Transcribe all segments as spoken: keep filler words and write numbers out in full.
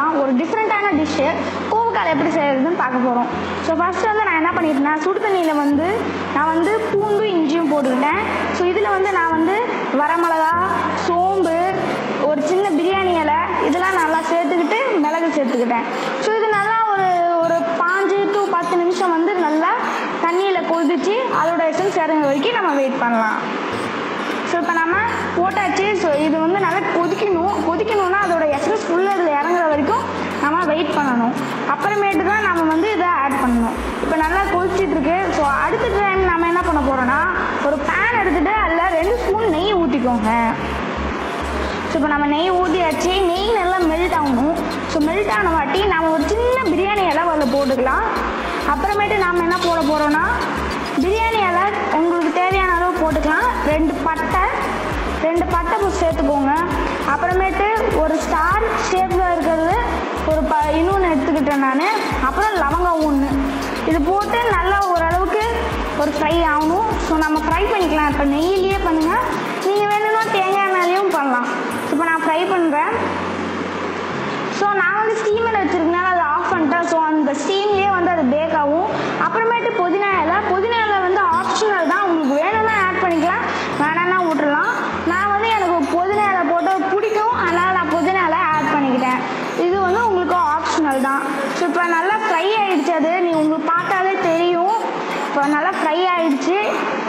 போகிறோம். ஒரு டிஃப்ரெண்ட்டான டிஷ்ஷு கோவக்காய் எப்படி செய்கிறதுன்னு பார்க்க போகிறோம். ஸோ ஃபஸ்ட்டு வந்து நான் என்ன பண்ணிட்டேன்னா, சுடு தண்ணியில் வந்து நான் வந்து பூண்டும் இஞ்சியும் போட்டுக்கிட்டேன். ஸோ இதில் வந்து நான் வந்து வரமிளகா, சோம்பு, ஒரு சின்ன பிரியாணி இலை இதெல்லாம் நல்லா சேர்த்துக்கிட்டு மிளகு சேர்த்துக்கிட்டேன். ஸோ இது நல்லா ஒரு ஒரு பாஞ்சு டு பத்து நிமிஷம் வந்து நல்லா தண்ணியில் கொதிச்சு அதோட எசன்ஸ் இறங்குற வரைக்கும் நம்ம வெயிட் பண்ணலாம். ஸோ இப்போ நம்ம போட்டாச்சு. ஸோ இது வந்து நல்லா கொதிக்கணும். கொதிக்கணும்னா அதோட எசன்ஸ் ஃபுல்லாக இதில் இறங்குற வரைக்கும் நம்ம வெயிட் பண்ணணும். அப்புறமேட்டு தான் நம்ம வந்து இதை ஆட் பண்ணணும். இப்போ நல்லா கொதிச்சிட்ருக்கு. ஸோ அடுத்த டைம் நம்ம என்ன பண்ண போகிறோன்னா, ஒரு பேன் எடுத்துகிட்டு அதில் ரெண்டு ஸ்பூன் நெய் ஊற்றிக்கோங்க. ஸோ இப்போ நம்ம நெய் ஊற்றியாச்சு. நெய் நல்லா மெல்ட் ஆகணும். ஸோ மெல்ட் ஆன வாட்டி நம்ம ஒரு சின்ன பிரியாணி இலை அதில் போட்டுக்கலாம். அப்புறமேட்டு நாம் என்ன போட போகிறோன்னா, பிரியாணி இலை உங்களுக்கு தேவையான அளவு போட்டுக்கலாம். ரெண்டு பட்டை ரெண்டு பட்டை சேர்த்துக்கோங்க. அப்புறமேட்டு ஒரு ஸ்டார் ஷேப்பில் இருக்கிறது ஒரு ப இன்னொன்று எடுத்துக்கிட்டேன் நான். அப்புறம் லவங்கம் ஒன்று இது போட்டு நல்லா ஓரளவுக்கு ஒரு ஃப்ரை ஆகணும். ஸோ நம்ம ஃப்ரை பண்ணிக்கலாம். இப்போ நெய்யிலேயே பண்ணுங்கள். நீங்கள் வேணும்னா தேங்காய் எண்ணெயிலையும் பண்ணலாம். இப்போ நான் ஃப்ரை பண்ணுறேன். ஸோ நான் வந்து ஸ்டீமில் வச்சுருக்கனால அதை ஆஃப் பண்ணிட்டேன். ஸோ அந்த ஸ்டீம்லேயே வந்து அது பேக் ஆகும். அப்புறமேட்டு புதினா இலை புதினா இலை வந்து ஆப்ஷனல் தான். உங்களுக்கு வேணும்னா ஆட் பண்ணிக்கலாம், வேணான்னா விட்டுடலாம். நான் வந்து எனக்கு புதினா இலை போட்டு பிடிக்கும், அதனால் நான் புதினா இலை ஆட் பண்ணிக்கிட்டேன். இது வந்து உங்களுக்கு ஆப்ஷனல் தான். ஸோ இப்போ நல்லா ஃப்ரை ஆகிடுச்சு. அது நீ உங்களுக்கு பார்த்தாலே தெரியும். இப்போ நல்லா ஃப்ரை ஆகிடுச்சு.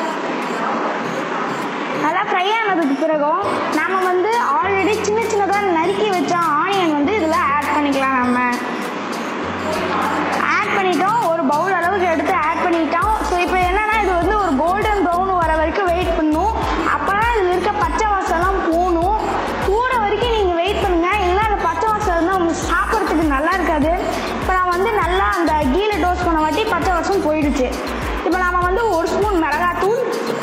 நல்லா ஃப்ரை ஆனதுக்கு பிறகும் நம்ம வந்து ஆல்ரெடி சின்ன சின்னதாக நறுக்கி வச்ச ஆனியன் வந்து இதில் ஆட் பண்ணிக்கலாம். நம்ம ஆட் பண்ணிட்டோம். ஒரு பவுல் அளவுக்கு எடுத்து ஆட் பண்ணிட்டோம். ஸோ இப்போ என்னென்னா, இது வந்து ஒரு கோல்டன் ப்ரௌன் வர வரைக்கும் வெயிட் பண்ணணும். அப்போ தான் இதில் இருக்க பச்சை வாசம்லாம் போகணும். போகிற வரைக்கும் நீங்கள் வெயிட் பண்ணுங்கள். இல்லை அந்த பச்சை வாசம் இருந்தால் உங்களுக்கு சாப்பிட்றதுக்கு நல்லா இருக்காது. இப்போ நான் வந்து நல்லா அந்த கீழே டோஸ்ட் பண்ண வாட்டி பச்சை வாசம் போயிடுச்சு. இப்போ நம்ம வந்து ஒரு ஸ்பூன் மிளகாத்தூள்,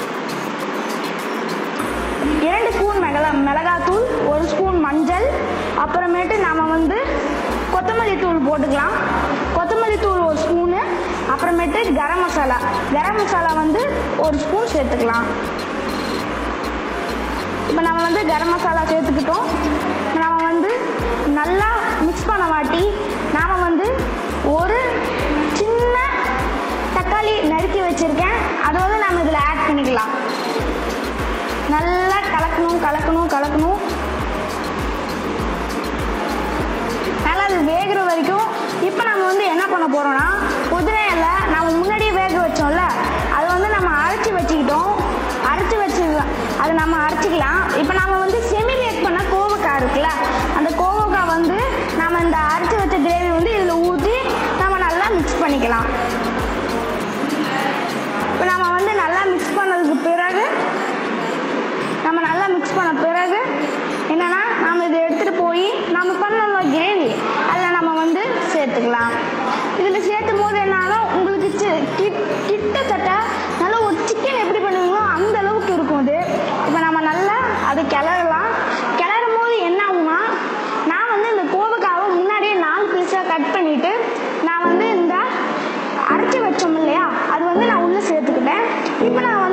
இரண்டு ஸ்பூன் மிளகா மிளகாத்தூள் ஒரு ஸ்பூன் மஞ்சள், அப்புறமேட்டு நாம் வந்து கொத்தமல்லி தூள் போட்டுக்கலாம். கொத்தமல்லி தூள் ஒரு ஸ்பூனு, அப்புறமேட்டு கரம் மசாலா கரம் மசாலா வந்து ஒரு ஸ்பூன் சேர்த்துக்கலாம். இப்போ நம்ம வந்து கரம் மசாலா சேர்த்துக்கிட்டோம். நாம் வந்து நல்லா மிக்ஸ் பண்ண வாட்டி நாம் வந்து ஒரு சின்ன தக்காளி நறுக்கி வச்சுருக்கேன். அதை வந்து நம்ம இதில் ஆட் பண்ணிக்கலாம். நல்லா கலக்கணும் கலக்கணும் கலக்கணும் நல்லா அது வேகிற வரைக்கும். இப்போ நம்ம வந்து என்ன பண்ண போகிறோம்னா, புதினா இலை நம்ம முன்னாடியே வேக வச்சோம்ல, அதை வந்து நம்ம அரைச்சி வச்சுக்கிட்டோம். அரைச்சி வச்சுக்கலாம், அதை நம்ம அரைச்சிக்கலாம். இப்போ நம்ம வந்து செமி பேக் பண்ண கோவக்காய் இருக்குல்ல, அந்த கோவக்காய் வந்து நம்ம இந்த அரைச்சி வச்ச கிரேவி வந்து இதில் ஊற்றி நம்ம நல்லா மிக்ஸ் பண்ணிக்கலாம். இப்போ நம்ம வந்து நல்லா மிக்ஸ் பண்ணதுக்கு பிறகு நம்ம நல்லா மிக்ஸ் பண்ண பிறகு என்னென்னா, நம்ம இதை எடுத்துகிட்டு போய் நம்ம பண்ண கிரேவி அதில் நம்ம வந்து சேர்த்துக்கலாம். இதில் சேர்த்தும் போது என்னாலும் உங்களுக்கு கிட்டத்தட்ட நல்லா ஒரு சிக்கன் எப்படி பண்ணுவீங்களோ அந்த அளவுக்கு இருக்கும் இது. இப்போ நம்ம நல்லா அதை கிளறலாம். கிளறும் போது என்ன ஆகும்னா, நான் வந்து இந்த கோவக்காவை முன்னாடியே நாலு பீஸாக கட் பண்ணிவிட்டு நான் வந்து இந்த அரைச்சி வச்சோம் இல்லையா, அது வந்து நான் உள்ளே சேர்த்துக்கிட்டேன். இப்போ நான்